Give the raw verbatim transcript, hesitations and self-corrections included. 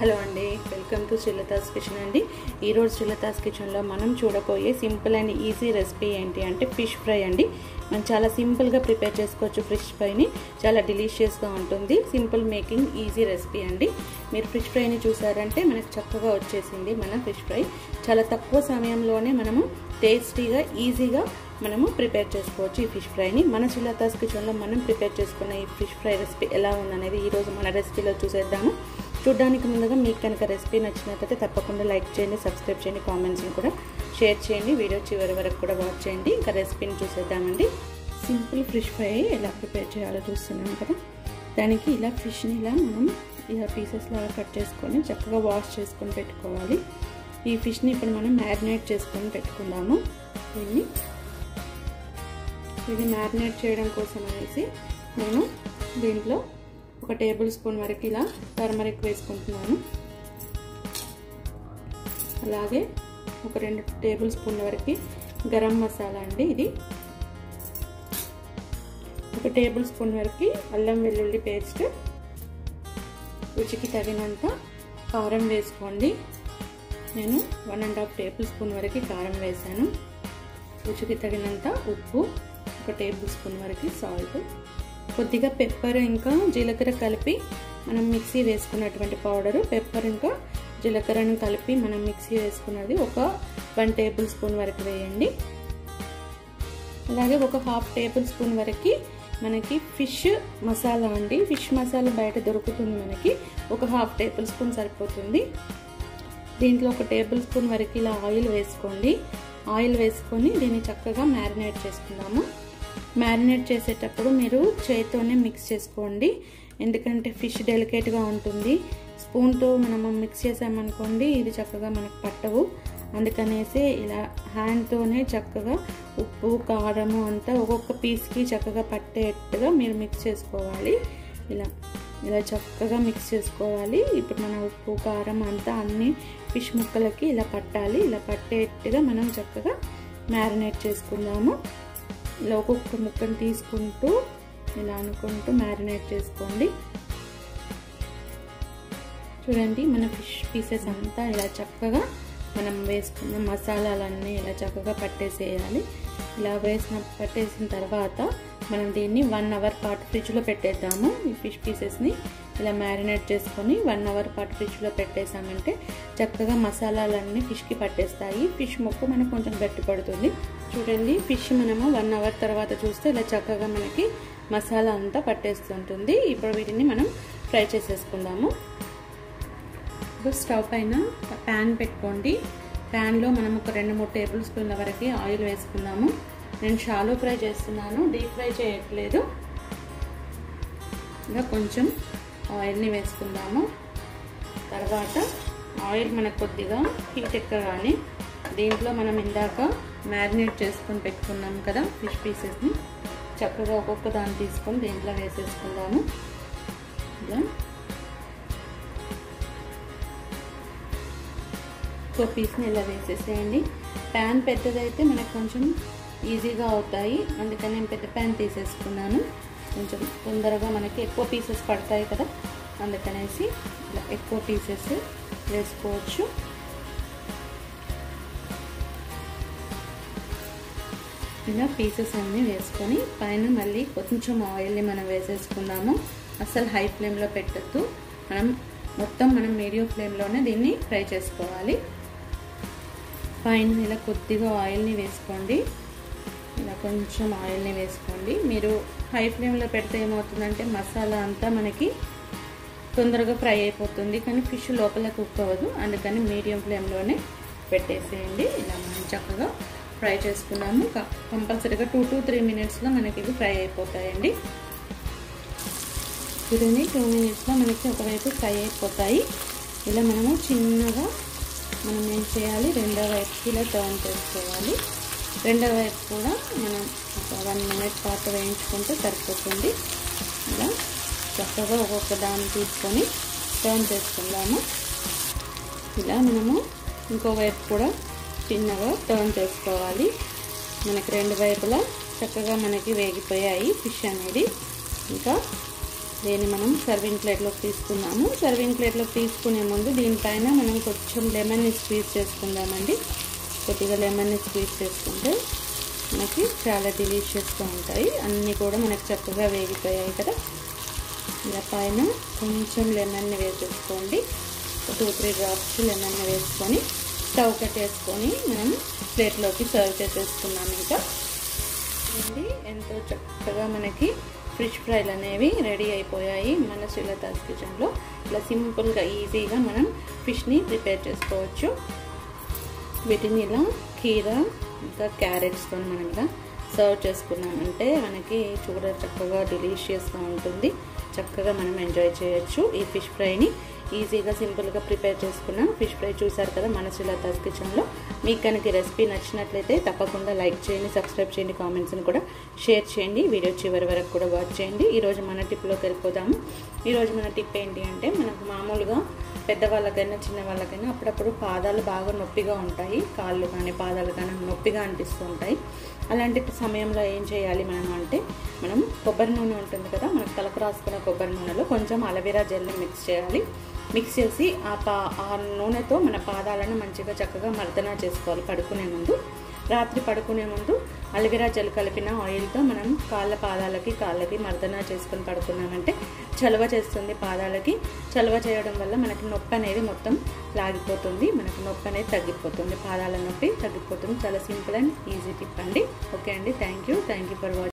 Hello అండి, welcome to Srilatha's kitchen అండి. ఈరోజు శ్రీలతాస్ కిచెన్లో మనం చూడబోయే సింపుల్ అండ్ ఈజీ రెసిపీ ఏంటి అంటే ఫిష్ ఫ్రై అండి. మనం చాలా సింపుల్గా ప్రిపేర్ చేసుకోవచ్చు. ఫిష్ ఫ్రైని చాలా డెలిషియస్గా ఉంటుంది. సింపుల్ మేకింగ్ ఈజీ రెసిపీ అండి. మీరు ఫిష్ ఫ్రైని చూసారంటే మనకు చక్కగా వచ్చేసింది. మన ఫిష్ ఫ్రై చాలా తక్కువ సమయంలోనే మనము టేస్టీగా ఈజీగా మనము ప్రిపేర్ చేసుకోవచ్చు. ఈ ఫిష్ ఫ్రైని మన శ్రీలతాస్ కిచెన్లో మనం ప్రిపేర్ చేసుకున్న ఈ ఫిష్ ఫ్రై రెసిపీ ఎలా ఉందనేది ఈరోజు మన రెసిపీలో చూసేద్దాము. చూడడానికి ముందుగా మీకు కనుక రెసిపీ నచ్చినట్లయితే తప్పకుండా లైక్ చేయండి, సబ్స్క్రైబ్ చేయండి, కామెంట్స్ని కూడా షేర్ చేయండి. వీడియో చివరి వరకు కూడా వాచ్ చేయండి. ఇంకా రెసిపీని చూసేద్దామండి. సింపుల్ ఫిష్ ఫ్రై ఎలా ప్రిపేర్ చేయాలో చూస్తున్నాం కదా. దానికి ఇలా ఫిష్ని ఇలా మనం ఇలా పీసెస్ లాగా కట్ చేసుకొని చక్కగా వాష్ చేసుకొని పెట్టుకోవాలి. ఈ ఫిష్ని ఇప్పుడు మనం మ్యారినేట్ చేసుకొని పెట్టుకుందాము. దీన్ని ఇది మ్యారినేట్ చేయడం కోసం అనేసి నేను దీంట్లో ఒక టేబుల్ స్పూన్ వరకు ఇలా టర్మరిక్ వేసుకుంటున్నాను. అలాగే ఒక రెండు టేబుల్ స్పూన్ల వరకు గరం మసాలా అండి. ఇది ఒక టేబుల్ స్పూన్ వరకు అల్లం వెల్లుల్లి పేస్ట్, రుచికి తగినంత కారం వేసుకోండి. నేను one and half tablespoon వరకు కారం వేసాను. రుచికి తగినంత ఉప్పు, ఒక టేబుల్ స్పూన్ వరకు సాల్ట్, కొద్దిగా పెప్పర్ ఇంకా జీలకర్ర కలిపి మనం మిక్సీ వేసుకున్నటువంటి పౌడరు, పెప్పర్ ఇంకా జీలకర్రను కలిపి మనం మిక్సీ వేసుకున్నది ఒక వన్ టేబుల్ స్పూన్ వరకు వేయండి. అలాగే ఒక హాఫ్ టేబుల్ స్పూన్ వరకు మనకి ఫిష్ మసాలా అండి. ఫిష్ మసాలా బయట దొరుకుతుంది మనకి. ఒక హాఫ్ టేబుల్ స్పూన్ సరిపోతుంది. దీంట్లో ఒక టేబుల్ స్పూన్ వరకు ఇలా ఆయిల్ వేసుకోండి. ఆయిల్ వేసుకొని దీన్ని చక్కగా మ్యారినేట్ చేసుకుందాము. మ్యారినేట్ చేసేటప్పుడు మీరు చేతితోనే మిక్స్ చేసుకోండి, ఎందుకంటే ఫిష్ డెలికేట్గా ఉంటుంది. స్పూన్తో మనము మిక్స్ చేసామనుకోండి ఇది చక్కగా మనకు పట్టవు. అందుకనేసి ఇలా హ్యాండ్తోనే చక్కగా ఉప్పు కారము అంతా ఒక్కొక్క పీస్కి చక్కగా పట్టేట్టుగా మీరు మిక్స్ చేసుకోవాలి. ఇలా ఇలా చక్కగా మిక్స్ చేసుకోవాలి. ఇప్పుడు మన ఉప్పు కారం అంతా అన్ని ఫిష్ ముక్కలకి ఇలా పట్టాలి. ఇలా పట్టేట్టుగా మనం చక్కగా మ్యారినేట్ చేసుకుందాము. ఇలా ఒక్కొక్క ముక్కను తీసుకుంటూ ఇలా అనుకుంటూ మ్యారినేట్ చేసుకోండి. చూడండి, మన ఫిష్ పీసెస్ అంతా ఇలా చక్కగా మనం వేసుకున్న మసాలాలన్నీ ఇలా చక్కగా పట్టేసేయాలి. ఇలా వేసిన పట్టేసిన తర్వాత మనం దీన్ని వన్ అవర్ పాటు ఫ్రిడ్జ్లో పెట్టేద్దాము. ఈ ఫిష్ పీసెస్ని ఇలా మ్యారినేట్ చేసుకొని వన్ అవర్ పాటు ఫ్రిడ్జ్లో పెట్టేసామంటే చక్కగా మసాలాలన్నీ ఫిష్కి పట్టేస్తాయి. ఫిష్ ముక్క మనకు కొంచెం గట్టి పడుతుంది. చూడండి, ఫిష్ మనము వన్ అవర్ తర్వాత చూస్తే ఇలా చక్కగా మనకి మసాలా అంతా పట్టేస్తుంటుంది. ఇప్పుడు వీటిని మనం ఫ్రై చేసేసుకుందాము. ఇప్పుడు స్టవ్ పైన ప్యాన్ పెట్టుకోండి. ప్యాన్లో మనం ఒక రెండు మూడు టేబుల్ స్పూన్ల వరకు ఆయిల్ వేసుకుందాము. నేను షాలో ఫ్రై చేస్తున్నాను, డీప్ ఫ్రై చేయట్లేదు. ఇంకా కొంచెం ఆయిల్ని వేసుకుందాము. తర్వాత ఆయిల్ మనకు కొద్దిగా హీట్ ఎక్కగానే దీంట్లో మనం ఇందాక మ్యారినేట్ చేసుకొని పెట్టుకున్నాం కదా ఫిష్ పీసెస్ని చక్కగా ఒక్కొక్క దాన్ని తీసుకొని దీంట్లో వేసేసుకుందాము. ఇలా ఒక పీస్ని ఇలా వేసేసేయండి. ప్యాన్ పెద్దదైతే మనకు కొంచెం ఈజీగా అవుతాయి, అందుకని నేను పెద్ద ప్యాన్ తీసేసుకున్నాను. కొంచెం తొందరగా మనకి ఎక్కువ పీసెస్ పడతాయి కదా, అందుకనేసి ఇలా ఎక్కువ పీసెస్ వేసుకోవచ్చు. ఇలా పీసెస్ అన్నీ వేసుకొని పైన మళ్ళీ కొంచెం ఆయిల్ని మనం వేసేసుకుందాము. అసలు హై ఫ్లేమ్లో పెట్టద్దు, మనం మొత్తం మనం మీడియం ఫ్లేమ్లోనే దీన్ని ఫ్రై చేసుకోవాలి. పైన ఇలా కొద్దిగా ఆయిల్ని వేసుకోండి. ఇలా కొంచెం ఆయిల్ని వేసుకోండి. మీరు హై ఫ్లేమ్లో పెడితే ఏమవుతుందంటే మసాలా అంతా మనకి తొందరగా ఫ్రై అయిపోతుంది, కానీ ఫిష్ లోపల కుక్ అవ్వదు. అందుకని మీడియం ఫ్లేమ్లోనే పెట్టేసేయండి. ఇలా మనం చక్కగా ఫ్రై చేసుకున్నాము. కంపల్సరీగా టూ టు త్రీ మినిట్స్లో మనకి ఇవి ఫ్రై అయిపోతాయండి. చూడండి, టూ మినిట్స్లో మనకి ఒకవైపు ఫ్రై అయిపోతాయి. ఇలా మనము చిన్నగా మనం ఏం చేయాలి, రెండో వైపుకి ఇలా టర్న్ చేసుకోవాలి. రెండో వైపు కూడా మనం ఒక వన్ మినిట్ పాటు వేయించుకుంటే సరిపోతుంది. ఇలా చక్కగా ఒక్కొక్క దాన్ని తీసుకొని టర్న్ చేసుకుందాము. ఇలా మనము ఇంకో వైపు కూడా చిన్నగా టర్న్ చేసుకోవాలి. మనకి రెండు వైపులా చక్కగా మనకి వేగిపోయాయి ఫిష్ అనేది. ఇంకా దీన్ని మనం సర్వింగ్ ప్లేట్లోకి తీసుకుందాము. సర్వింగ్ ప్లేట్లోకి తీసుకునే ముందు దీనిపైన మనం కొంచెం లెమన్ని స్క్వీజ్ చేసుకుందామండి. కొద్దిగా లెమన్ని స్క్వీజ్ చేసుకుంటే మనకి చాలా డెలిషియస్గా ఉంటాయి. అన్నీ కూడా మనకి చక్కగా వేగిపోయాయి కదా. ఇలా పైన కొంచెం లెమన్ని వేసేసుకోండి. టూ త్రీ డ్రాప్స్ లెమన్ని వేసుకొని స్టవ్ కట్టేసుకొని మనం ప్లేట్లోకి సర్వ్ చేసేసుకున్నాం. ఇంకా ఎంతో చక్కగా మనకి ఫిష్ ఫ్రైలు అనేవి రెడీ అయిపోయాయి మన శ్రీలతాస్ కిచెన్లో. ఇలా సింపుల్గా ఈజీగా మనం ఫిష్ని ప్రిపేర్ చేసుకోవచ్చు. వీటిని ఇలా కీరా ఇంకా క్యారెట్స్తో మనం ఇలా సర్వ్ చేసుకున్నామంటే మనకి చూడ చక్కగా డెలిషియస్గా ఉంటుంది. చక్కగా మనం ఎంజాయ్ చేయొచ్చు ఈ ఫిష్ ఫ్రైని. ఈజీగా సింపుల్గా ప్రిపేర్ చేసుకున్నాం ఫిష్ ఫ్రై. చూసారు కదా మన శ్రీలతాస్ కిచెన్లో. మీకు కనుక రెసిపీ నచ్చినట్లయితే తప్పకుండా లైక్ చేయండి, సబ్స్క్రైబ్ చేయండి, కామెంట్స్ని కూడా షేర్ చేయండి. వీడియో చివరి వరకు కూడా వాచ్ చేయండి. ఈరోజు మన టిప్లోకి వెళ్ళిపోదాము. ఈరోజు మన టిప్ ఏంటి అంటే, మనకు మామూలుగా పెద్దవాళ్ళకైనా చిన్న వాళ్ళకైనా అప్పుడప్పుడు పాదాలు బాగా నొప్పిగా ఉంటాయి. కాళ్ళు కానీ పాదాలు కానీ నొప్పిగా అనిపిస్తూ ఉంటాయి. అలాంటి సమయంలో ఏం చేయాలి మనం అంటే, మనం కొబ్బరి నూనె ఉంటుంది కదా, మనకు తలకు రాసుకున్న కొబ్బరి నూనెలో కొంచెం అలోవెరా జెల్ని మిక్స్ చేయాలి. మిక్స్ చేసి ఆ పా ఆ నూనెతో మన పాదాలను మంచిగా చక్కగా మర్దన చేసుకోవాలి. పడుకునే ముందు, రాత్రి పడుకునే ముందు అలోవెరా జెల్ కలిపిన ఆయిల్తో మనం కాళ్ళ పాదాలకి కాళ్ళకి మర్దన చేసుకొని పడుకున్నామంటే చలువ చేస్తుంది పాదాలకి. చలువ చేయడం వల్ల మనకి నొప్పి అనేది మొత్తం లాగిపోతుంది. మనకు నొప్పి అనేది తగ్గిపోతుంది, పాదాల నొప్పి తగ్గిపోతుంది. చాలా సింపుల్ అండ్ ఈజీ టిప్ అండి. ఓకే అండి, thank you thank you for watching.